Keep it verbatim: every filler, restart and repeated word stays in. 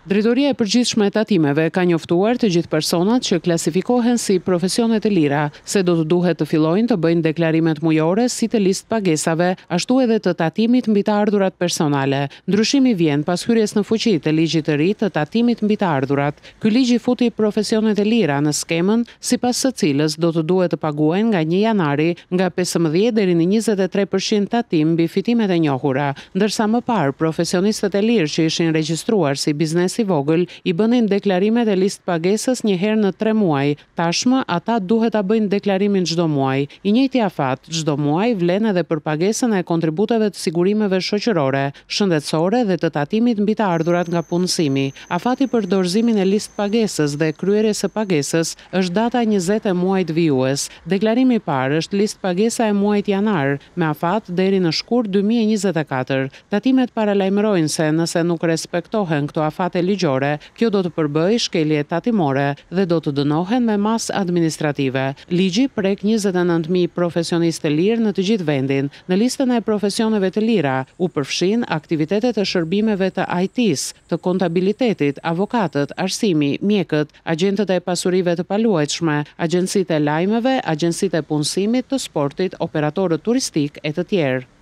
Drejtoria e përgjithshme e tatimeve ka njoftuar të gjithë personat që klasifikohen si profesione të lira se do të duhet të fillojnë të bëjnë deklarimet mujore si të listë pagesave, ashtu edhe të tatimit mbi të ardhurat personale. Ndryshimi vjen pas hyrjes në fuqi të ligjit të ri të tatimit mbi të ardhurat. Ky ligj i futi profesionet e lira në skemën sipas së cilës do të duhet të paguajnë nga një janari nga pesëmbëdhjetë deri në njëzet e tre përqind tatim mbi fitimet e njohura, ndërsa më parë profesionistët e lirë që ishin regjistruar si biznes i vogël i bënin deklarimet e listë pagesës një herë në tre muaj. Tashmë ata duhet ta bëjnë deklarimin çdo muaj. I njëjti afat çdo muaj vlen edhe për pagesën e kontributeve të sigurimeve shoqërore, shëndetësore dhe të tatimit mbi të ardhurat nga punësimi. Afati për dorëzimin e listë pagesës dhe kryerjes së pagesës është data njëzet e muajit vijues. Deklarimi i parë është listë pagesa e muajit janar me afat deri në shkurt dy mijë e njëzet e katër. Tatimet paralajmërojnë se nëse nuk respektohen këto afate ligjore, kjo do të përbëjë shkelje tatimore dhe do të dënohen me masë administrative. Ligji prek njëzet e nëntë mijë profesionistë të lirë në të gjithë vendin. Në listën e profesioneve të lira u përfshin aktivitetet e shërbimeve të I T-s, të kontabilitetit, avokatët, arsimi, mjekët, agjentët e pasurive të paluajtshme, agjencitë e lajmeve, agjencitë e punësimit, të sportit, operatorët turistik e të tjerë.